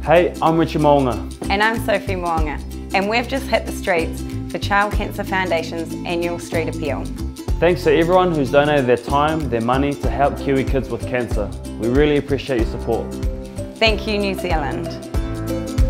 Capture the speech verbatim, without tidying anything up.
Hey, I'm Richie And I'm Sophie, and we've just hit the streets for Child Cancer Foundation's annual street appeal. Thanks to everyone who's donated their time, their money to help Kiwi kids with cancer. We really appreciate your support. Thank you, New Zealand.